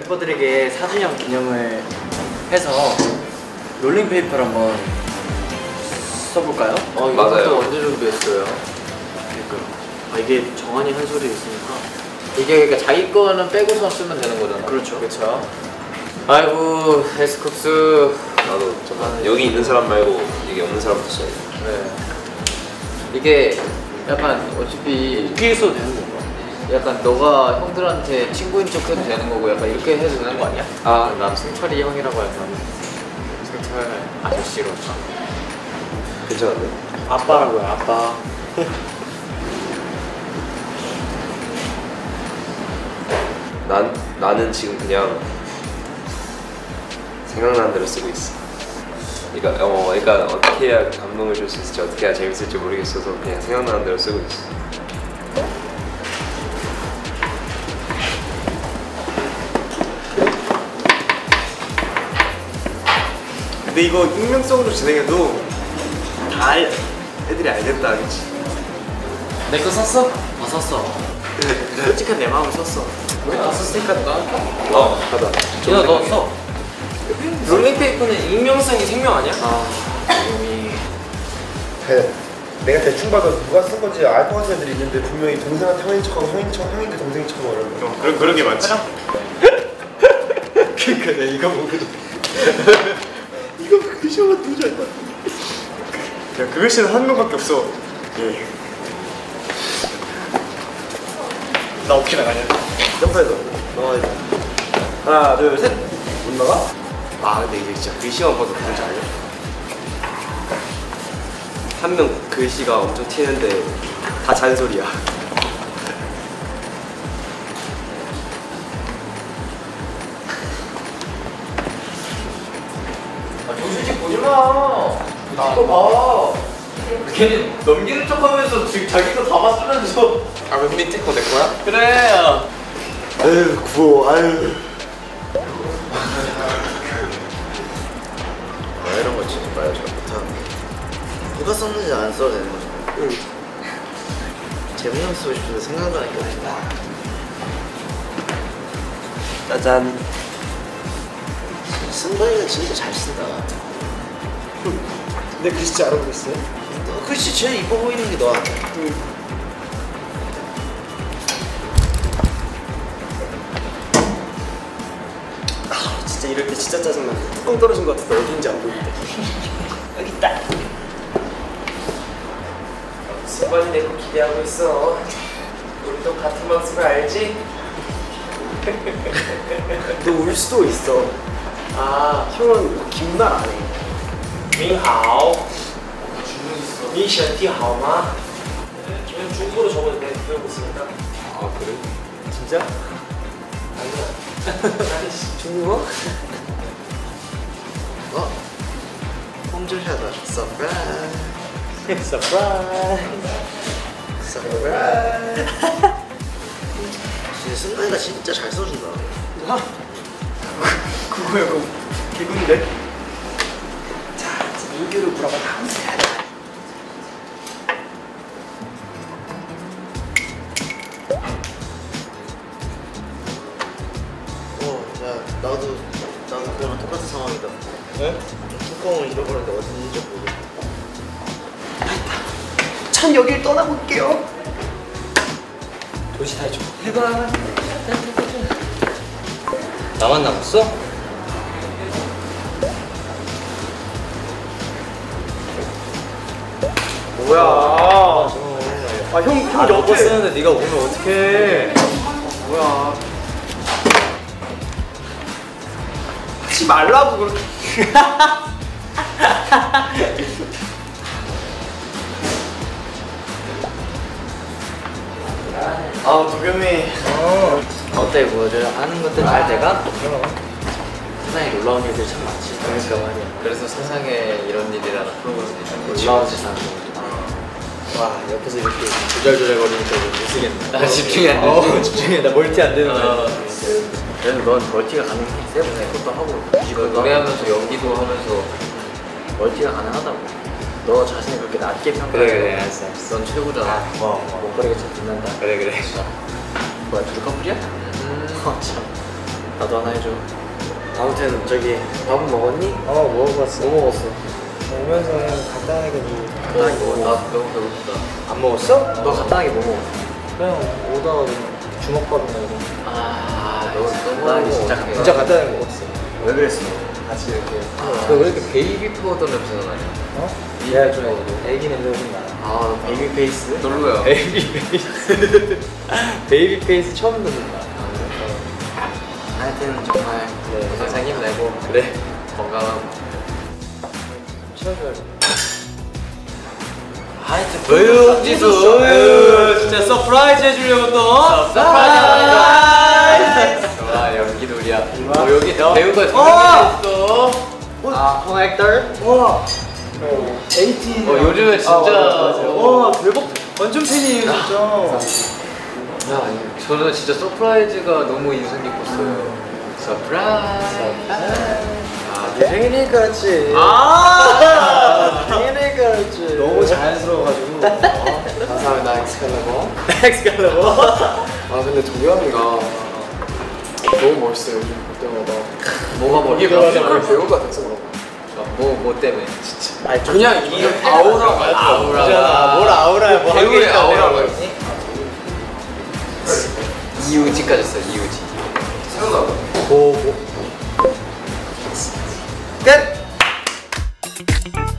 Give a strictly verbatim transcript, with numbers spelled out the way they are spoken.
래퍼들에게 사진형 기념을 해서 롤링페이퍼를 한번 써볼까요? 어, 맞아요. 언제 준비했어요? 그러니까 아, 이게 정한이 한 소리 있으니까 이게 그러니까 자기 거는 빼고서 쓰면 되는 거잖아. 그렇죠. 그렇죠. 아이고 에스쿱스. 나도 정말 여기 있는 사람 말고 여기 없는 사람도 써야 돼. 네. 이게 약간 어차피 어떻게 써도 되는 건가? 약간 너가 형들한테 친구인 척 해도 되는 거고 약간 이렇게 해도 되는 거 아니야? 아, 난 승철이 형이라고 해서 승철 아저씨로. 괜찮은데? 아빠라고요, 아빠. 난 나는 지금 그냥 생각나는 대로 쓰고 있어. 그러니까 어, 그러니까 어떻게 해야 감동을 줄 수 있을지 어떻게 해야 재밌을지 모르겠어서 그냥 생각나는 대로 쓰고 있어. 근데 이거 익명성으로 진행해도 다 알, 애들이 알겠다, 그치? 내 거 썼어? 아 썼어. 솔직한 내 마음을 썼어. 우리 다 썼으니까 나. 어, 하다. 야, 너 써. 롤링페이퍼는 익명성이 생명 아니야? 아, 이미. 대, 내가 대충 봐도 누가 쓴 건지 알 것 같은 애들이 있는데 분명히 동생한테 형인 척하고 형인 척, 형인데 동생인 척하고 이러는 거. 어, 그런, 그런 게 많지. 그니까 내가 이거 보고 이거 글씨만 누구 잘 봐. 야, 그 글씨는 한 명밖에 없어. 예. 나 어떻게 나가냐? 점프해서 나가야 돼. 하나, 둘, 셋. 못 나가? 아, 근데 이게 진짜 글씨만 봐도 뭔지 알려? 한 명 글씨가 엄청 튀는데 다 잔소리야. 아, 정수지 보지 마. 이거 봐. 걔는 넘기는 척하면서 지금 자기 거 다 봤으면서. 아, 맨 밑에 거 내 거야? 그래. 아유, 구워, 아유. 아, 이런 거 진짜 말 잘 못하는데 누가 썼는지 안 써도 되는 거죠. 응. 재문형 쓰고 싶은데 생각나니까 된다. 짜잔. 승관이가 진짜 잘 쓴다. 근데 글씨 잘 알아보고 있어요? 너 글씨 제일 이뻐 보이는 게 너 아니야? 응. 아, 진짜 이럴 때 진짜 짜증나. 뚜껑 떨어진 것 같은데 어딘지 안 보이는데. 여기 있다. 승관이 내 거 기대하고 있어. 우리도 같은 방송을 알지? 너 울 수도 있어. 아, 형은 긴말 안 해. 您好. 니身体好吗? 저는 중국어로 적었는데 배우고 있습니다. 아 그래? 진짜? 아니야. 중국어? 어? 홈즈샷다. 서프라이즈. 서프라이즈. 서프라이즈. 진짜 승관이가 진짜 잘 써준다. 아, 그거야, 그거. 개군데? 자, 인규를 물어봐. 다음 해야 돼. 어, 야, 나도, 나도 그거랑 똑같은 상황이다. 네? 뚜껑을 잃어버렸는데 어딘지 모르겠다. 전 여길 떠나볼게요. 도시 탈출. 해봐. 나만 남았어? 뭐야? 아, 형, 형 아, 너거 옆에. 쓰는데 네가 오면 어떡해? 뭐야? 하지 말라고 그렇게. 아, 도겸이. 어. 어때, 뭐, 저 하는 것들 잘 돼가? 세상에 놀라운 일들이 참 많지. 그러니까 말이야. 그래서 세상에 이런 일이라는 프로그램이 있는 거지. 놀라운 세상. 와, 옆에서 이렇게 조잘조잘 거리니까 못 쓰겠네. 아, 집중이 안 돼. 어, 집중이 나 멀티 안 되는 어. 거야. 그래서 넌 멀티가 가능해. 세븐의 것도 하고, 이거 노래하면서 연기도 하면서 멀티가 가능하다고. 너 자신을 그렇게 낮게 평가해. 그래 그래 알았어 알았어. 넌 최고잖아. 어, 목걸이가 참 빛난다. 그래 그래. 뭐야, 둘이 커플이야? 음. 어, 참. 나도 하나 해줘. 아무튼 저기 밥은 먹었니? 어 먹어봤어. 뭐 먹었어? 오면서 그냥 간단하게 뭐 간단하게 뭐 나 먹었어? 너무 배고프다. 안 먹었어? 너 간단하게 뭐 먹었어? 그냥 오다가 그냥 주먹밥이나 이런 거. 아 너무 간단하게 진짜 간단하게. 진짜 간단하게 먹었어. 왜 그랬어? 같이 이렇게. 너 왜 이렇게 베이비 파우더 냄새가 나냐? 어? 얘가 좀 애기 냄새가 좀 나. 아 베이비 페이스? 별로야. 베이비 페이스. 베이비 페이스 처음 듣는다. 하여튼 정말 네. 항상 힘내고 그래. 건강하고. 치워줘야지. 하여튼 어휴, 지수. 어휴, 진짜 서프라이즈 해주려고 또. 서프라이즈. 좋아, 연기놀이야. 어, 여기 배우가 두 명이나 있어. 아 홍액터? 와. 에이티. 어, 요즘에 진짜. 와 대박. 완전 팬이에요 진짜. 야, 저는 진짜 서프라이즈가 너무 인상 깊었어요. 서프라이즈. 아 생일이니까 그렇지. 아. 생일이니까 그렇지. 너무 자연스러워가지고. 감사합니다 엑스칼리버. 엑스칼리버. 아 근데 도겸이가 너무 멋있어요 요즘 볼 때마다. 뭐가 이게 멋있어? 뮤지컬 배우가 됐어 그런 거. 뭐, 뭐 때문에? 진짜. 아니 그냥 이 아우라가 아우라가. 뭘 아우라야 뭐 배우의 하겠다, 아우라가 내가. 있니? 이우지까지 했어, 이우지. 고 고. 끝.